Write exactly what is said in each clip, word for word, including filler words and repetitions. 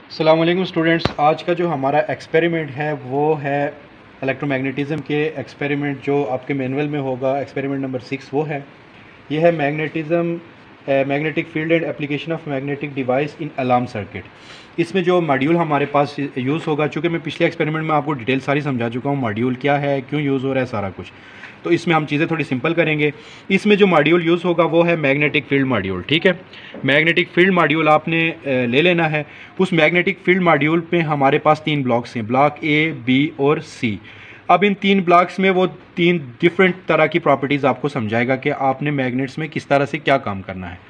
अस्सलाम वालेकुम स्टूडेंट्स, आज का जो हमारा एक्सपेरिमेंट है वो है इलेक्ट्रोमैग्नेटिज़म के एक्सपेरिमेंट जो आपके मैनुअल में होगा। एक्सपेरिमेंट नंबर सिक्स वो है, ये है magnetism magnetic field and application of magnetic device in alarm circuit. इसमें जो मॉड्यूल हमारे पास यूज़ होगा, चूँकि मैं पिछले एक्सपेरिमेंट में आपको डिटेल सारी समझा चुका हूँ, मॉड्यूल क्या है, क्यों यूज़ हो रहा है, सारा कुछ। तो इसमें हम चीज़ें थोड़ी सिंपल करेंगे। इसमें जो मॉड्यूल यूज़ होगा वो है मैग्नेटिक फील्ड मॉड्यूल। ठीक है, मैग्नेटिक फील्ड मॉड्यूल आपने ले लेना है। उस मैग्नेटिक फील्ड मॉड्यूल पे हमारे पास तीन ब्लॉक्स हैं, ब्लॉक ए, बी और सी। अब इन तीन ब्लॉक्स में वो तीन डिफरेंट तरह की प्रॉपर्टीज़ आपको समझाएगा कि आपने मैग्नेट्स में किस तरह से क्या काम करना है।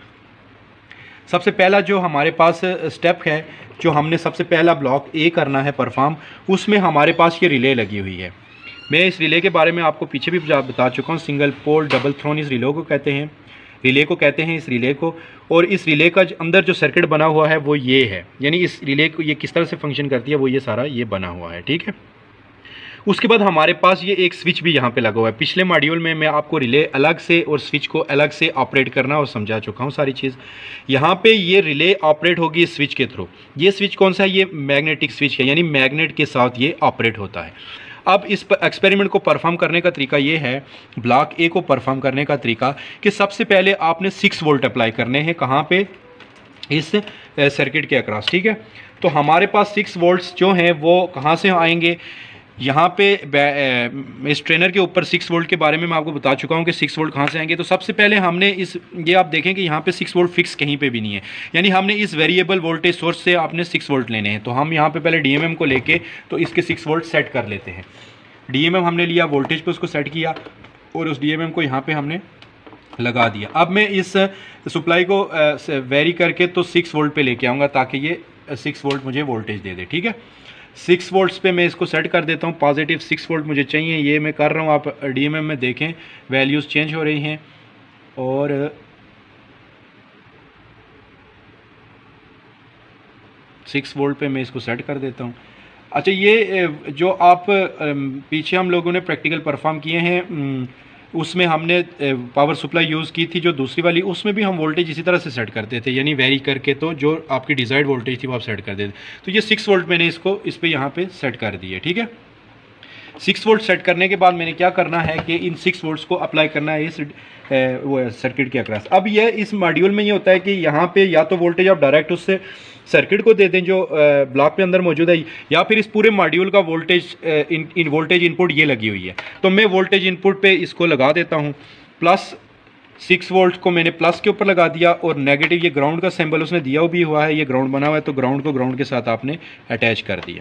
सबसे पहला जो हमारे पास स्टेप है, जो हमने सबसे पहला ब्लॉक ए करना है परफॉर्म, उसमें हमारे पास ये रिले लगी हुई है। मैं इस रिले के बारे में आपको पीछे भी बता चुका हूँ। सिंगल पोल डबल थ्रोन इस रिले को कहते हैं, रिले को कहते हैं इस रिले को। और इस रिले का अंदर जो सर्किट बना हुआ है वो ये है, यानी इस रिले को ये किस तरह से फंक्शन करती है वो ये सारा ये बना हुआ है। ठीक है, उसके बाद हमारे पास ये एक स्विच भी यहाँ पे लगा हुआ है। पिछले मॉड्यूल में मैं आपको रिले अलग से और स्विच को अलग से ऑपरेट करना और समझा चुका हूँ सारी चीज़। यहाँ पे ये रिले ऑपरेट होगी स्विच के थ्रू। ये स्विच कौन सा है? ये मैग्नेटिक स्विच है, यानी मैग्नेट के साथ ये ऑपरेट होता है। अब इस एक्सपेरिमेंट को परफॉर्म करने का तरीका ये है, ब्लॉक ए को परफॉर्म करने का तरीका, कि सबसे पहले आपने सिक्स वोल्ट अप्लाई करने हैं। कहाँ पे? इस सर्किट के अक्रॉस। ठीक है, तो हमारे पास सिक्स वोल्ट्स जो हैं वो कहाँ से आएंगे? यहाँ पे इस ट्रेनर के ऊपर सिक्स वोल्ट के बारे में मैं आपको बता चुका हूँ कि सिक्स वोल्ट कहाँ से आएंगे। तो सबसे पहले हमने इस ये आप देखें कि यहाँ पे सिक्स वोल्ट फिक्स कहीं पे भी नहीं है, यानी हमने इस वेरिएबल वोल्टेज सोर्स से आपने सिक्स वोल्ट लेने हैं। तो हम यहाँ पे पहले डीएमएम को लेके तो इसके सिक्स वोल्ट सेट कर लेते हैं। डीएमएम हमने लिया, वोल्टेज पे उसको सेट किया और उस डीएमएम को यहाँ पे हमने लगा दिया। अब मैं इस सप्लाई को वेरी करके तो सिक्स वोल्ट पे लेके आऊँगा ताकि ये सिक्स वोल्ट मुझे वोल्टेज दे दे। ठीक है, सिक्स वोल्ट्स पे मैं इसको सेट कर देता हूँ। पॉजिटिव सिक्स वोल्ट मुझे चाहिए, ये मैं कर रहा हूँ। आप डीएमएम में देखें वैल्यूज़ चेंज हो रही हैं और सिक्स वोल्ट पे मैं इसको सेट कर देता हूँ। अच्छा, ये जो आप पीछे हम लोगों ने प्रैक्टिकल परफॉर्म किए हैं उसमें हमने पावर सप्लाई यूज़ की थी जो दूसरी वाली, उसमें भी हम वोल्टेज इसी तरह से सेट करते थे, यानी वेरी करके तो जो आपकी डिज़ायर्ड वोल्टेज थी वो आप सेट कर देते। तो ये सिक्स वोल्ट मैंने इसको इस पर यहाँ पे सेट कर दिए। ठीक है, सिक्स वोल्ट सेट करने के बाद मैंने क्या करना है कि इन सिक्स वोल्ट्स को अप्लाई करना है इस वो सर्किट के अक्रॉस। अब ये इस मॉड्यूल में ये होता है कि यहाँ पे या तो वोल्टेज आप डायरेक्ट उससे सर्किट को दे दें जो ब्लॉक पे अंदर मौजूद है, या फिर इस पूरे मॉड्यूल का voltage in, in voltage input ये लगी हुई है। तो मैं वोल्टेज इनपुट पे इसको लगा देता हूँ। प्लस सिक्स वोल्ट को मैंने प्लस के ऊपर लगा दिया और नेगेटिव ये ग्राउंड का सिंबल उसने दिया भी हुआ है, ये ग्राउंड बना हुआ है, तो ग्राउंड को ग्राउंड के साथ आपने अटैच कर दिया।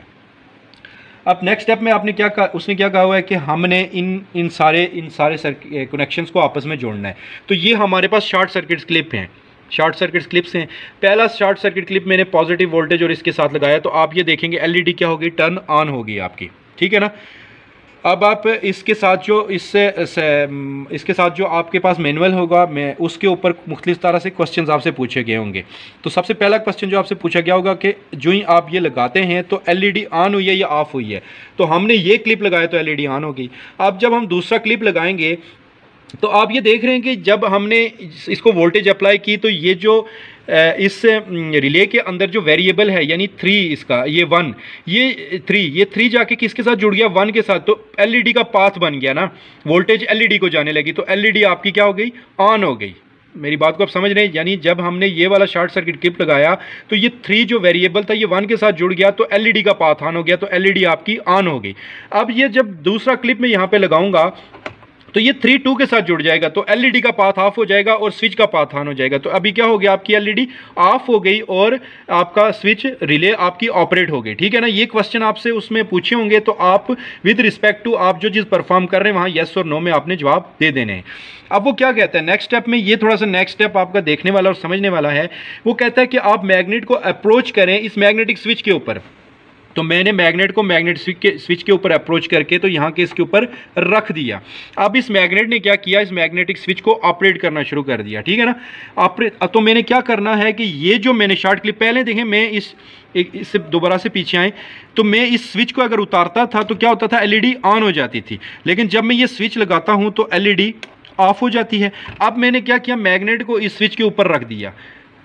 अब नेक्स्ट स्टेप में आपने क्या कहा, उसने क्या कहा हुआ है कि हमने इन इन सारे इन सारे कनेक्शंस को आपस में जोड़ना है। तो ये हमारे पास शॉर्ट सर्किट क्लिप हैं, शॉर्ट सर्किट क्लिप्स हैं। पहला शॉर्ट सर्किट क्लिप मैंने पॉजिटिव वोल्टेज और इसके साथ लगाया, तो आप ये देखेंगे एलईडी क्या होगी, टर्न ऑन होगी आपकी। ठीक है ना। अब आप इसके साथ जो इससे इसके साथ जो आपके पास मैनुअल होगा, मैं उसके ऊपर मुख्तलिफ तरह से क्वेश्चंस आपसे पूछे गए होंगे। तो सबसे पहला क्वेश्चन जो आपसे पूछा गया होगा कि जो ही आप ये लगाते हैं तो एलईडी ऑन हुई है या ऑफ हुई है। तो हमने ये क्लिप लगाया तो एलईडी ऑन होगी। अब जब हम दूसरा क्लिप लगाएंगे तो आप ये देख रहे हैं कि जब हमने इसको वोल्टेज अप्लाई की तो ये जो इस रिले के अंदर जो वेरिएबल है, यानी थ्री, इसका ये वन, ये थ्री, ये थ्री जाके किसके साथ जुड़ गया, वन के साथ। तो एलईडी का पाथ बन गया ना, वोल्टेज एलईडी को जाने लगी, तो एलईडी आपकी क्या हो गई, ऑन हो गई। मेरी बात को आप समझ रहे हैं? यानी जब हमने ये वाला शॉर्ट सर्किट क्लिप लगाया तो ये थ्री जो वेरिएबल था ये वन के साथ जुड़ गया, तो एलईडी का पाथ ऑन हो गया, तो एलईडी आपकी ऑन हो गई। अब ये जब दूसरा क्लिप में यहाँ पे लगाऊंगा तो ये थ्री टू के साथ जुड़ जाएगा, तो एलईडी का पाथ ऑफ हो जाएगा और स्विच का पाथ ऑन हो जाएगा। तो अभी क्या हो गया, आपकी एलईडी ऑफ हो गई और आपका स्विच रिले आपकी ऑपरेट हो गई। ठीक है ना। ये क्वेश्चन आपसे उसमें पूछे होंगे, तो आप विद रिस्पेक्ट टू आप जो चीज़ परफॉर्म कर रहे हैं वहाँ येस और नो में आपने जवाब दे देने हैं। अब वो क्या कहता है नेक्स्ट स्टेप में, ये थोड़ा सा नेक्स्ट स्टेप आपका देखने वाला और समझने वाला है। वो कहता है कि आप मैग्नेट को अप्रोच करें इस मैग्नेटिक स्विच के ऊपर। तो मैंने मैग्नेट को मैग्नेट स्विच के स्विच के ऊपर अप्रोच करके तो यहाँ के इसके ऊपर रख दिया। अब इस मैग्नेट ने क्या किया, इस मैग्नेटिक स्विच को ऑपरेट करना शुरू कर दिया। ठीक है ना। ऑपरेट, तो मैंने क्या करना है कि ये जो मैंने शॉर्ट क्लिप पहले देखें, मैं इस एक इससे दोबारा से पीछे आए तो मैं इस स्विच को अगर उतारता था तो क्या होता था, एलईडी ऑन हो जाती थी। लेकिन जब मैं ये स्विच लगाता हूँ तो एलईडी ऑफ हो जाती है। अब मैंने क्या किया, मैग्नेट को इस स्विच के ऊपर रख दिया।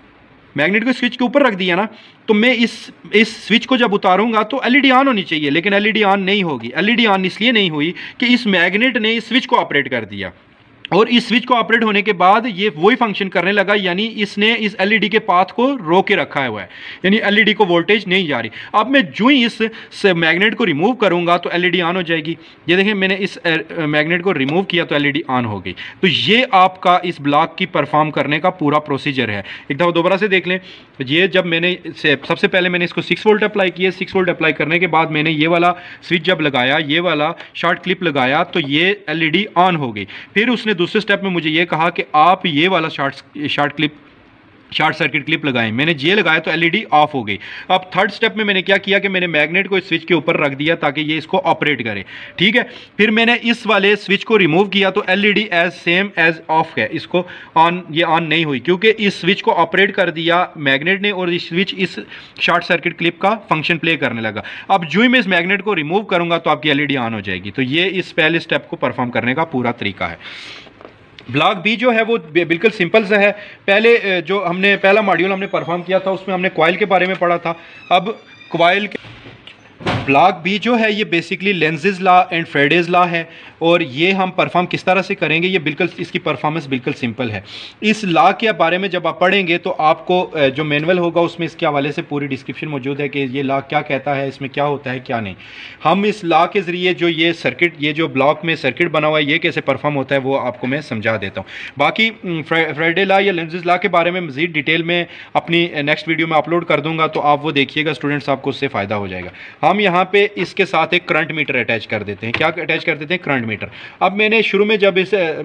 मैग्नेट को स्विच के ऊपर रख दिया ना, तो मैं इस इस स्विच को जब उतारूंगा तो एलईडी ऑन होनी चाहिए, लेकिन एलईडी ऑन नहीं होगी। एलईडी ऑन इसलिए नहीं हुई कि इस मैग्नेट ने इस स्विच को ऑपरेट कर दिया, और इस स्विच को ऑपरेट होने के बाद ये वही फंक्शन करने लगा, यानी इसने इस एलईडी के पाथ को रोक के रखा हुआ है, यानी एलईडी को वोल्टेज नहीं जा रही। अब मैं जो ही इस मैग्नेट को रिमूव करूंगा तो एलईडी ऑन हो जाएगी। ये देखें, मैंने इस मैग्नेट को रिमूव किया तो एलईडी ऑन हो गई। तो ये आपका इस ब्लॉक की परफॉर्म करने का पूरा प्रोसीजर है। एक दफ़ा दोबारा से देख लें। ये जब मैंने सबसे पहले मैंने इसको सिक्स वोल्ट अप्लाई किया, सिक्स वोल्ट अप्लाई करने के बाद मैंने ये वाला स्विच जब लगाया, ये वाला शॉर्ट क्लिप लगाया, तो ये एलईडी ऑन हो गई। फिर उसने दूसरे स्टेप में मुझे ये कहा कि आप ये वाला short short clip short circuit clip लगाएं। मैंने ये लगाया तो एलईडी ऑफ हो गई। अब थर्ड स्टेप में मैंने क्या किया कि मैंने मैग्नेट को इस स्विच के ऊपर रख दिया ताकि ये इसको ऑपरेट करे, ठीक है। फिर मैंने इस वाले स्विच को रिमूव किया तो LED as same as off है, इसको ऑन ये ऑन नहीं हुई क्योंकि इस स्विच को ऑपरेट कर दिया मैग्नेट ने, और इस स्विच इस शॉर्ट सर्किट क्लिप का फंक्शन प्ले करने लगा। अब जो ही मैं इस मैग्नेट को रिमूव करूंगा तो आपकी एलईडी ऑन हो जाएगी। तो ये इस पहले स्टेप को परफॉर्म करने का पूरा तरीका है। ब्लॉक बी जो है वो बिल्कुल सिंपल सा है। पहले जो हमने पहला मॉड्यूल हमने परफॉर्म किया था उसमें हमने कॉइल के बारे में पढ़ा था। अब कॉइल के ब्लॉक बी जो है ये basically Lenz's law and Faraday's law है, और ये हम परफॉर्म किस तरह से करेंगे, ये बिल्कुल इसकी परफॉर्मेंस बिल्कुल सिंपल है। इस लॉ के बारे में जब आप पढ़ेंगे तो आपको जो मैनुअल होगा उसमें इसके हवाले से पूरी डिस्क्रिप्शन मौजूद है कि ये लॉ क्या कहता है, इसमें क्या होता है क्या नहीं। हम इस लॉ के ज़रिए जो ये सर्किट, ये जो ब्लॉक में सर्किट बना हुआ है, ये कैसे परफॉर्म होता है वो आपको मैं समझा देता हूँ। बाकी फ्रेडे लॉ या लेंजेज लॉ के बारे में मज़ीद डिटेल में अपनी नेक्स्ट वीडियो में अपलोड कर दूँगा, तो आप वो देखिएगा स्टूडेंट्स, आपको उससे फ़ायदा हो जाएगा। हम यहाँ पे इसके साथ एक करंट मीटर अटैच कर देते हैं। क्या अटैच कर देते हैं? Current meter. अब मैंने शुरू में जब इस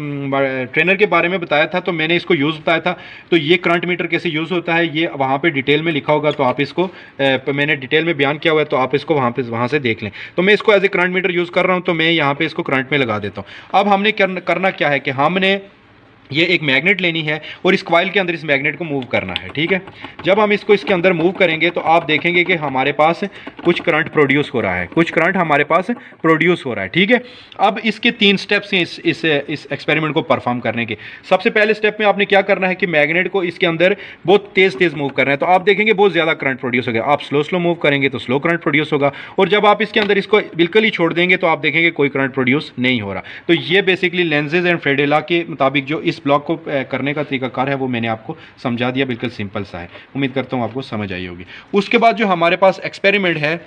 ट्रेनर के बारे में बताया था तो मैंने इसको यूज़ बताया था, तो ये करंट मीटर कैसे यूज़ होता है ये वहाँ पे डिटेल में लिखा होगा, तो आप इसको मैंने डिटेल में बयान किया हुआ है, तो आप इसको वहाँ पे वहाँ से देख लें। तो मैं इसको as a current meter use कर रहा हूँ, तो मैं यहाँ पे इसको करंट में लगा देता हूँ। अब हमने करना क्या है कि हमने ये एक मैग्नेट लेनी है और इस कॉइल के अंदर इस मैग्नेट को मूव करना है, ठीक है। जब हम इसको इसके अंदर मूव करेंगे तो आप देखेंगे कि हमारे पास कुछ करंट प्रोड्यूस हो रहा है, कुछ करंट हमारे पास प्रोड्यूस हो रहा है, ठीक है। अब इसके तीन स्टेप्स हैं इस इस इस एक्सपेरिमेंट को परफॉर्म करने के। सबसे पहले स्टेप में आपने क्या करना है कि मैग्नेट को इसके अंदर बहुत तेज़ तेज़ मूव करना है, तो आप देखेंगे बहुत ज़्यादा करंट प्रोड्यूस होगा। आप स्लो स्लो मूव करेंगे तो स्लो करंट प्रोड्यूस होगा, और जब आप इसके अंदर इसको बिल्कुल ही छोड़ देंगे तो आप देखेंगे कोई करंट प्रोड्यूस नहीं हो रहा। तो ये basically Lenz's and Faraday law के मुताबिक जो इस ब्लॉक को करने का तरीकाकार है वो मैंने आपको समझा दिया, बिल्कुल सिंपल सा है। उम्मीद करता हूँ आपको समझ आई होगी। उसके बाद जो हमारे पास एक्सपेरिमेंट है,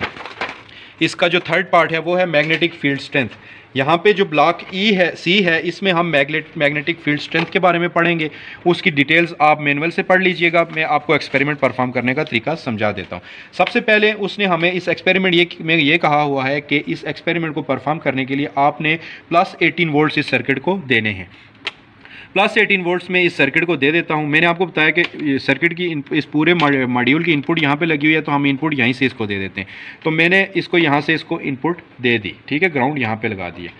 इसका जो थर्ड पार्ट है वो है मैग्नेटिक फील्ड स्ट्रेंथ। यहाँ पे जो ब्लॉक ई है, सी है, इसमें हम मैग्नेट मैग्नेटिक फील्ड स्ट्रेंथ के बारे में पढ़ेंगे। उसकी डिटेल्स आप मैनुअल से पढ़ लीजिएगा, मैं आपको एक्सपेरिमेंट परफॉर्म करने का तरीका समझा देता हूँ। सबसे पहले उसने हमें इस एक्सपेरिमेंट ये में ये कहा हुआ है कि इस एक्सपेरिमेंट को परफॉर्म करने के लिए आपने प्लस एटीन वोल्ट्स इस सर्किट को देने हैं। प्लस एटीन वोल्ट्स में इस सर्किट को दे देता हूं। मैंने आपको बताया कि सर्किट की इस पूरे मॉड्यूल की इनपुट यहाँ पे लगी हुई है, तो हम इनपुट यहीं से इसको दे देते हैं। तो मैंने इसको यहाँ से इसको इनपुट दे दी, ठीक है, ग्राउंड यहाँ पे लगा दिए।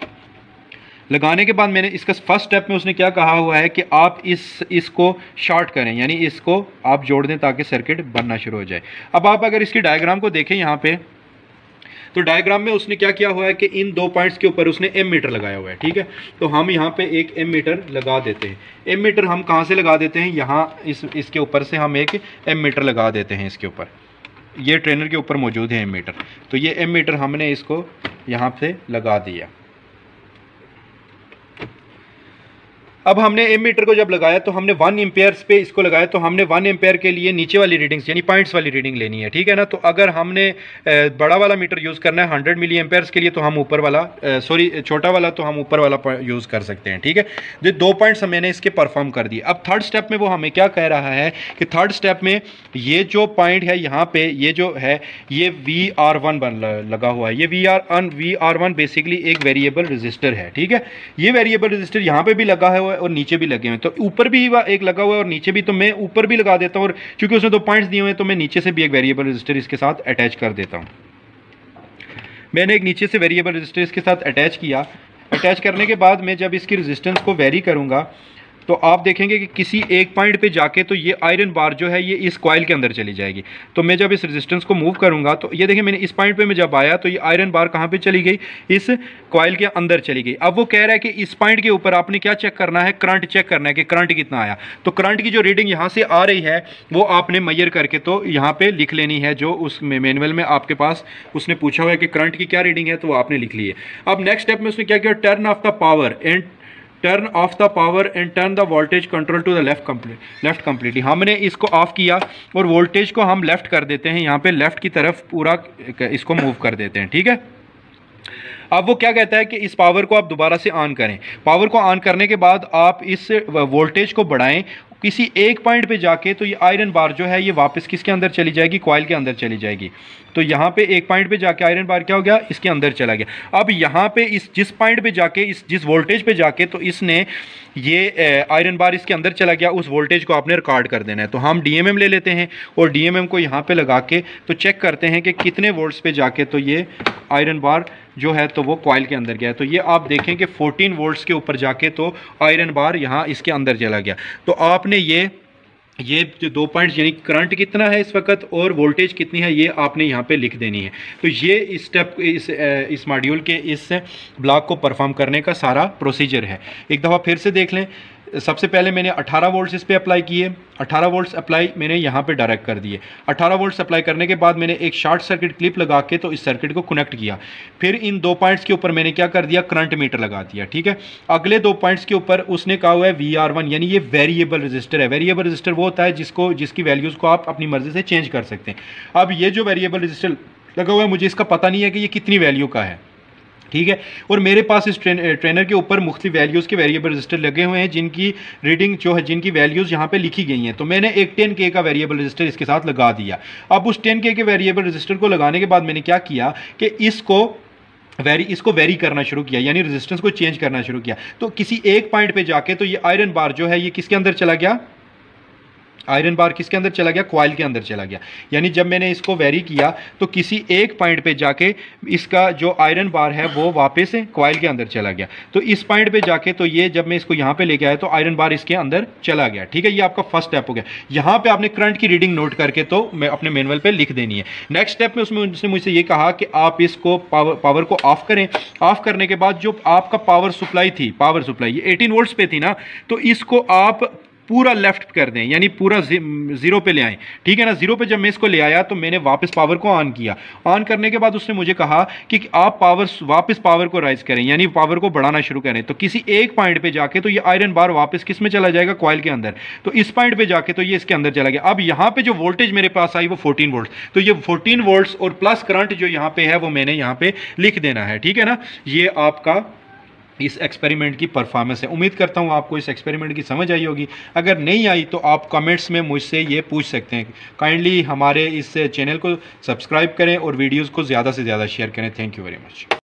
लगाने के बाद मैंने इसका फर्स्ट स्टेप में उसने क्या कहा हुआ है कि आप इस इसको शॉर्ट करें, यानी इसको आप जोड़ दें ताकि सर्किट बनना शुरू हो जाए। अब आप अगर इसकी डायग्राम को देखें यहाँ पे, तो डायग्राम में उसने क्या किया हुआ है कि इन दो पॉइंट्स के ऊपर उसने एम मीटर लगाया हुआ है, ठीक है। तो हम यहाँ पे एक एम मीटर लगा देते हैं। एम मीटर हम कहाँ से लगा देते हैं? यहाँ इस इसके ऊपर से हम एक एम मीटर लगा देते हैं। इसके ऊपर ये ट्रेनर के ऊपर मौजूद है एम मीटर, तो ये एम मीटर हमने इसको यहाँ से लगा दिया। अब हमने एम मीटर को जब लगाया तो हमने वन एम्पेयर्स पे इसको लगाया, तो हमने वन एम्पेयर के लिए नीचे वाली रीडिंग्स यानी पॉइंट्स वाली रीडिंग लेनी है, ठीक है ना। तो अगर हमने बड़ा वाला मीटर यूज़ करना है हंड्रेड मिली एम्पेयर्स के लिए, तो हम ऊपर वाला सॉरी छोटा वाला तो हम ऊपर वाला यूज़ कर सकते हैं, ठीक है। जो दो पॉइंट्स मैंने इसके परफॉर्म कर दिए। अब थर्ड स्टेप में वो हमें क्या कह रहा है कि थर्ड स्टेप में ये जो पॉइंट है यहाँ पे, ये जो है ये वी आर वन बन लगा हुआ है। ये वी आर अन वी आर वन बेसिकली एक वेरिएबल रजिस्टर है, ठीक है। ये वेरिएबल रजिस्टर यहाँ पे भी लगा है और नीचे भी लगे हुए हैं, तो ऊपर भी एक लगा हुआ है और नीचे भी, तो मैं ऊपर भी लगा देता हूँ, और क्योंकि उसने दो पॉइंट्स दिए हुए हैं तो मैं नीचे से भी एक वेरिएबल रजिस्टर इसके साथ अटैच कर देता हूँ। मैंने एक नीचे से वेरिएबल रजिस्टर इसके साथ अटैच किया। अटैच करने के बाद मैं जब इसकी रेजिस्टेंस को वेरी करूँगा तो आप देखेंगे कि किसी एक पॉइंट पे जाके तो ये आयरन बार जो है ये इस कॉइल के अंदर चली जाएगी। तो मैं जब इस रेजिस्टेंस को मूव करूंगा तो ये देखिए मैंने इस पॉइंट पे मैं जब आया तो ये आयरन बार कहाँ पे चली गई, इस कॉइल के अंदर चली गई। अब वो कह रहा है कि इस पॉइंट के ऊपर आपने क्या चेक करना है, करंट चेक करना है कि करंट कितना आया। तो करंट की जो रीडिंग यहाँ से आ रही है वो आपने मेजर करके तो यहाँ पे लिख लेनी है, जो उस मैनुअल में आपके पास उसने पूछा हुआ है कि करंट की क्या रीडिंग है तो वो आपने लिख ली है। अब नेक्स्ट स्टेप में उसने क्या किया, turn off the power and turn off the power and turn the voltage control to the left complete left completely. हमने इसको ऑफ किया और वोल्टेज को हम लेफ्ट कर देते हैं, यहाँ पे लेफ्ट की तरफ पूरा इसको मूव कर देते हैं, ठीक है। अब वो क्या कहता है कि इस पावर को आप दोबारा से ऑन करें। पावर को ऑन करने के बाद आप इस वोल्टेज को बढ़ाएं किसी एक पॉइंट पे जाके तो ये आयरन बार जो है ये वापस किसके अंदर चली जाएगी, कॉइल के अंदर चली जाएगी। तो यहाँ पे एक पॉइंट पे जाके आयरन बार क्या हो गया, इसके अंदर चला गया। अब यहाँ पे इस जिस पॉइंट पे जाके इस जिस वोल्टेज पे जाके तो इसने ये आयरन बार इसके अंदर चला गया, उस वोल्टेज को आपने रिकॉर्ड कर देना है। तो हम डीएमएम ले लेते हैं और डीएमएम को यहाँ पे लगा के तो चेक करते हैं कि कितने वोल्ट्स पे जाके तो ये आयरन बार जो है तो वो कॉइल के अंदर गया। तो ये आप देखें कि फोर्टीन वोल्ट्स के ऊपर जाके तो आयरन बार यहाँ इसके अंदर चला गया। तो आपने ये ये जो दो पॉइंट्स यानी करंट कितना है इस वक्त और वोल्टेज कितनी है ये आपने यहाँ पे लिख देनी है। तो ये इस स्टेप इस इस मॉड्यूल के इस ब्लॉक को परफॉर्म करने का सारा प्रोसीजर है। एक दफ़ा फिर से देख लें। सबसे पहले मैंने अठारह वोल्ट्स इस पे अप्लाई किए, अठारह वोल्ट्स अप्लाई मैंने यहाँ पे डायरेक्ट कर दिए। अठारह वोल्ट्स अप्लाई करने के बाद मैंने एक शॉर्ट सर्किट क्लिप लगा के तो इस सर्किट को कनेक्ट किया। फिर इन दो पॉइंट्स के ऊपर मैंने क्या कर दिया, करंट मीटर लगा दिया, ठीक है। अगले दो पॉइंट्स के ऊपर उसने कहा हुआ है वी आर वन, यानी ये वेरिएबल रजिस्टर है। वेरिएबल रजिस्टर वो होता है जिसको जिसकी वैल्यूज़ को आप अपनी मर्जी से चेंज कर सकते हैं। अब ये जो वेरिएबल रजिस्टर लगा हुआ है मुझे इसका पता नहीं है कि ये कितनी वैल्यू का है, ठीक है। और मेरे पास इस ट्रेन, ट्रेनर के ऊपर मुख्तलिफ वैल्यूज़ के वेरिएबल रजिस्टर लगे हुए हैं जिनकी रीडिंग जो है जिनकी वैल्यूज़ यहाँ पे लिखी गई हैं। तो मैंने एक टेन के का वेरिएबल रजिस्टर इसके साथ लगा दिया। अब उस टेन के के वेरिएबल रजिस्टर को लगाने के बाद मैंने क्या किया कि इसको वेरी इसको वेरी करना शुरू किया, यानी रेजिस्टेंस को चेंज करना शुरू किया। तो किसी एक पॉइंट पे जाके तो ये आयरन बार जो है ये किसके अंदर चला गया, आयरन बार किसके अंदर चला गया, कॉइल के अंदर चला गया। यानी जब मैंने इसको वेरी किया तो किसी एक पॉइंट पे जाके इसका जो आयरन बार है वो वापस कॉइल के अंदर चला गया। तो इस पॉइंट पे जाके तो ये जब मैं इसको यहाँ पे लेके आया तो आयरन बार इसके अंदर चला गया, ठीक है। ये आपका फर्स्ट स्टेप हो गया। यहाँ पे आपने करंट की रीडिंग नोट करके तो मैं अपने मैनुअल पे लिख देनी है। नेक्स्ट स्टेप में उसमें उसने मुझसे ये कहा कि आप इसको पावर पावर को ऑफ करें। ऑफ करने के बाद जो आपका पावर सप्लाई थी, पावर सप्लाई ये एटीन वोल्ट्स पे थी ना, तो इसको आप पूरा लेफ्ट कर दें, यानी पूरा जीरो पे ले आएं, ठीक है ना। जीरो पे जब मैं इसको ले आया तो मैंने वापस पावर को ऑन किया। ऑन करने के बाद उसने मुझे कहा कि आप पावर वापस पावर को राइज करें, यानी पावर को बढ़ाना शुरू करें। तो किसी एक पॉइंट पे जाके तो ये आयरन बार वापस किस में चला जाएगा, कॉइल के अंदर। तो इस पॉइंट पे जाके तो ये इसके अंदर चला गया। अब यहाँ पे जो वोल्टेज मेरे पास आई वो फोर्टीन वोल्ट, तो ये फोर्टीन वोल्ट्स और प्लस करंट जो यहाँ पे है वो मैंने यहाँ पे लिख देना है, ठीक है ना। ये आपका इस एक्सपेरिमेंट की परफॉर्मेंस है। उम्मीद करता हूँ आपको इस एक्सपेरिमेंट की समझ आई होगी। अगर नहीं आई तो आप कमेंट्स में मुझसे ये पूछ सकते हैं। काइंडली हमारे इस चैनल को सब्सक्राइब करें और वीडियोज़ को ज़्यादा से ज़्यादा शेयर करें। Thank you very much.